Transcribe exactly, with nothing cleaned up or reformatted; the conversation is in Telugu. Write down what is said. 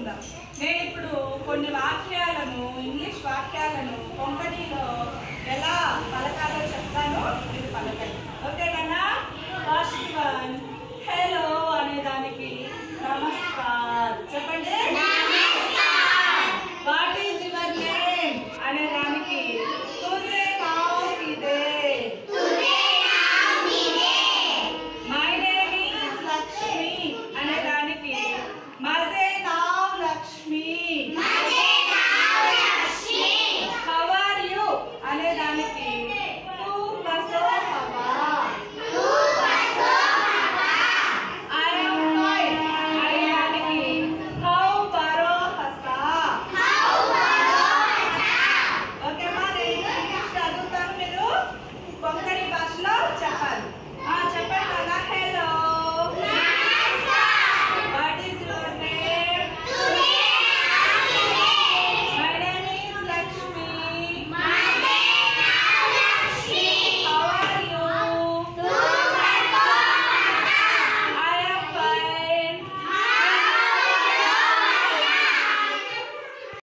నేర్చుకుందాం. నేను ఇప్పుడు కొన్ని వాక్యాలను ఇంగ్లీష్ వాక్యాలను కొంకణిలో ఎలా పలకాలో చెప్తానో మీరు పలకండి. ఓకేనా?